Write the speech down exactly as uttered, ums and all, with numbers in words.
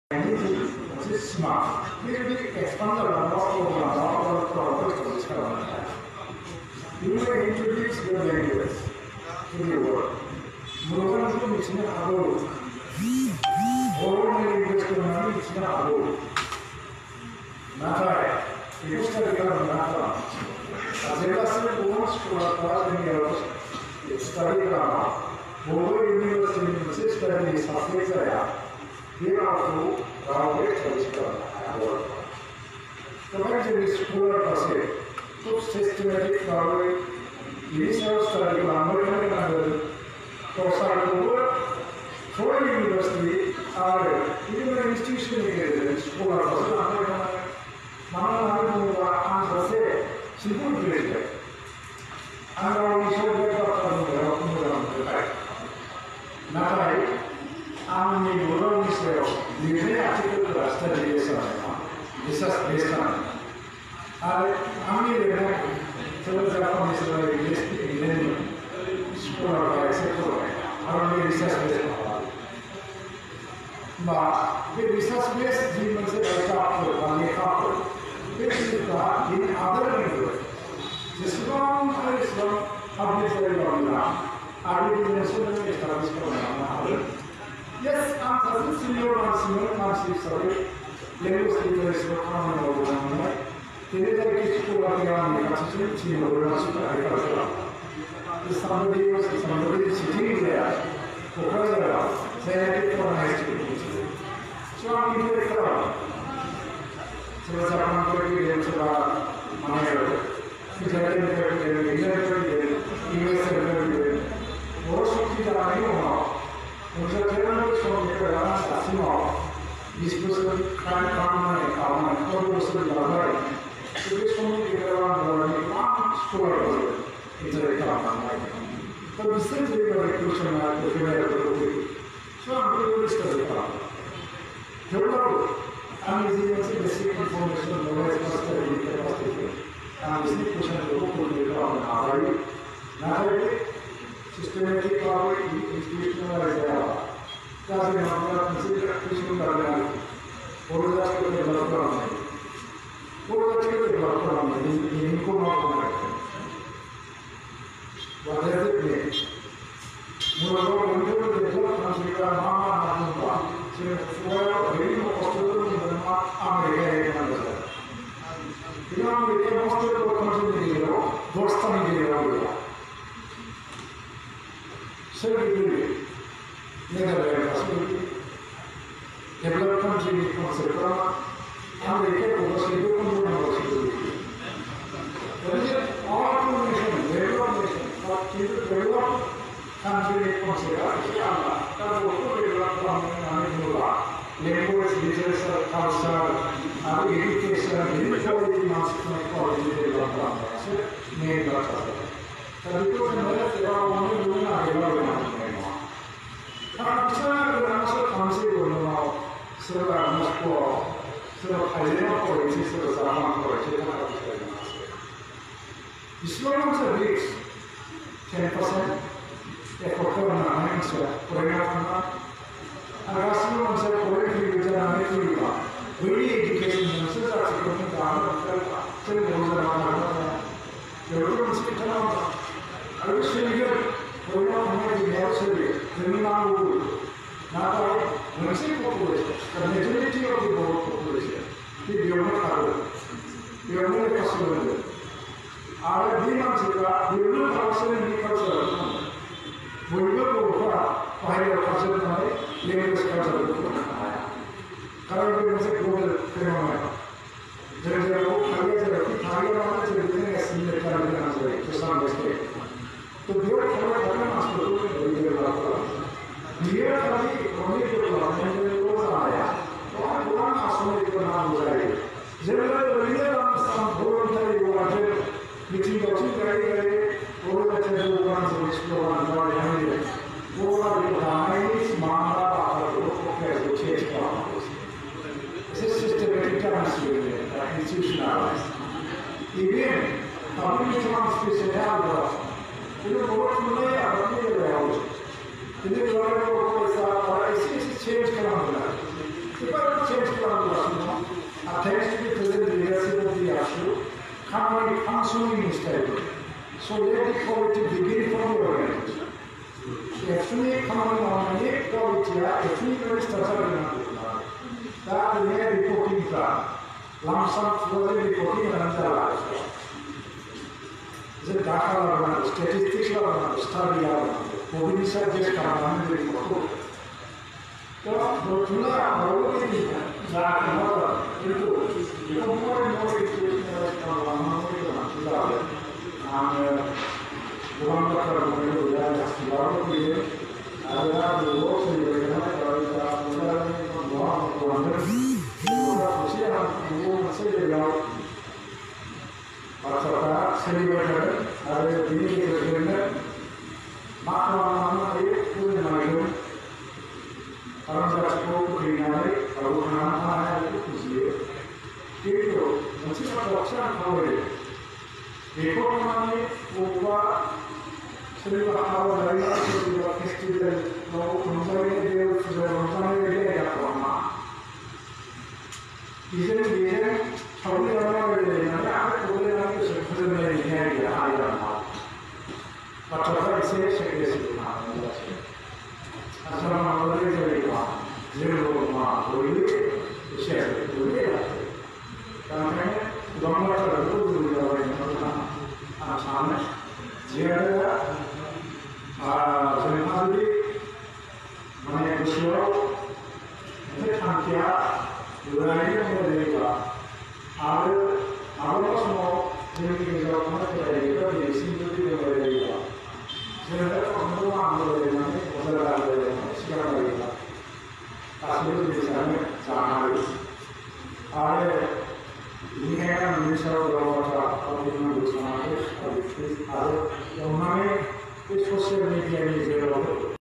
It's smart. We expand the number of products to You may introduce the language to the world. Moreover, it's not about. All language to know it's not about. Nata, you study from Nata. As a lesson, once to a thousand years, it's studied from Bombay University in study is a Here also, our studies from our The matter is poor percent. To systematic knowledge, research study on American Coastal for university are even institution in school of American Mama and say, she would be it. And our research of Not right. I'm in the world is there. The very article to study is this is based on. I'm in the so the Japanese is in school of et cetera. I don't research based on. But the research based demons are couple on the couple. This is in other language. This long is from public very long now. I will be necessarily established from Yes, I'm a senior and senior concepts of it. Language leader is not common over one night. The little kids who are beyond the constitution, team of the If somebody was somebody sitting there, professor, say it for high school. So I'm in the crowd. So it's a completely different manner. It's a very, very, very, U S very, most of these are new now. Muchas veces son de verdad así no. Dispuesto a cambiar el camino, todo eso de la ley. Porque son de verdad no hay más escuela y de camino. Pero siempre hay una reclusión a la primera pregunta. Son muy listos de camino. Yo creo, a mí sí me hace decir que información no es más que el interés. A mí sí me hace decir que el camino nada de systematic power institutionalized era. That's the number of institutional organization. What is that to develop on it? What is that to develop on it? The income of the What does it mean? Moreover, when you develop country, Mama Nampa, so for very hospital in the America, you know, we can hospital country in Europe, Boston in Europe. So we do Netherlands, developed country concept, America was a good university. There is all nation, developed nation, but developed country concept, that also developed from language, literature, culture, and education, inequality must be quality development. So, main doctor. Because in the there are only doing a regular one. But the answer comes in now. So I must go. So I didn't go into the Zaman for a Islam is a big ten percent. A quarter of an answer for enough. And Rasul was a poetry with an American. Very education is a second down. So there was a man. The room is fit on. I was saying here, we are not the nursery, criminal rule. Not a nursing population, the majority of the world population. The Bioma Karo, Bioma Kasulu. Our demons are the real person in the culture. We will go for a culture, language culture. Currently, was a global phenomenon. There is a book, I was a Italian, everything is in the Caribbean to some extent. तो देव खबर करना master को नहीं दे रहा था ये कभी होने के बाद मैंने रोज आया तो आप पुराना आसमान के नाम हो जाएगा जब मैं रियल नाम साम बोल रहे हो आज मीटिंग होती गई गई बोल रहे थे वो नाम से इसको नाम यहाँ है वो नाम है इस मामला बाहर लोग को कैसे चेंज करना इस systematic transfer institutionalized even community special You know what you lay out, you lay out. You didn't learn what was that, or I see it's changed around that. If I unassuming style. So let the quality begin from your organization. Actually, coming on a quality, actually, very structured. That we have reporting plan. Lump sum further reporting and the the data level, statistics level, study level, we research just come and report. So, the Tula are already that another into you know more and more information from one hundred and the one that are going to be asked to our period, and we have the works in the organization, and we have one hundred, we have to see the law. Masyarakat celebrated ada di negara makna-makna itu mengenai orang Jawa mengenai orang-orang itu khusus itu mesti percaya kalau ekonomi upah sering hal dari itu festival mau mencari dia sudah mencari dia yang lama ini dia Probably not really, and I probably not use it for the many area I don't know. But what I say, she is not. As long as I very well, zero mark, we share it with you. And don't matter who you are in the Asana, Zero, Zemali, Managusio, the Tankia, the Rania, Our our small living government area is simply the area. So that from the one area, other area, Sierra Absolutely, the same. Sahari. Our we have a minister of the water, of the Minister of the Other, the money is for seventy years.